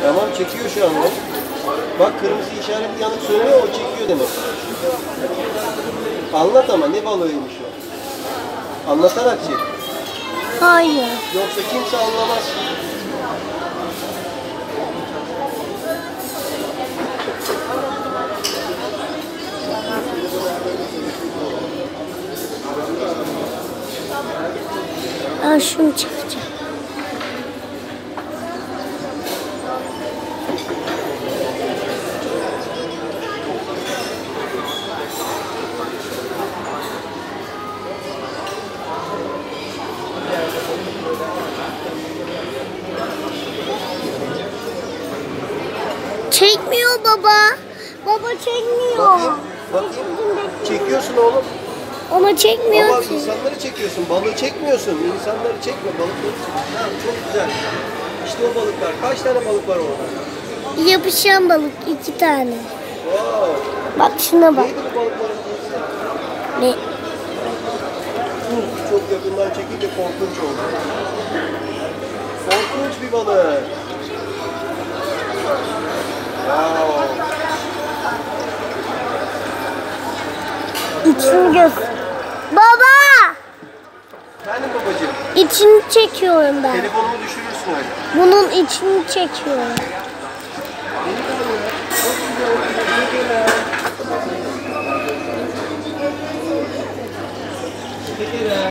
Tamam, çekiyor şu anda. Bak, kırmızı işaretli yanıp sönüyor, o çekiyor demek. Anlat ama ne balığıymış o. Anlatarak çek. Hayır. Yoksa kimse anlamaz. Ben şunu çekeceğim. Çekmiyor baba. Baba çekmiyor. Bakayım, bakayım. Çekiyorsun oğlum. Ama çekmiyor Ama ki. insanları çekiyorsun, balığı çekmiyorsun. İnsanları çekme, balıkları çek. Tamam, çok güzel. İşte o balıklar. Kaç tane balık var orada? Yapışan balık 2 tane. Wow. Bak şuna bak. Neydi bu balıkların cinsi? Ne? Çok yakından çekince korkunç oldu. Korkunç bir balık. Wow. İçini göster. Baba! Benim babacığım. İçini çekiyorum ben. Telefonumu düşürürsün öyle. Bunun içini çekiyorum. Beni de ya. Çok güzel. Teşekkürler. Teşekkürler.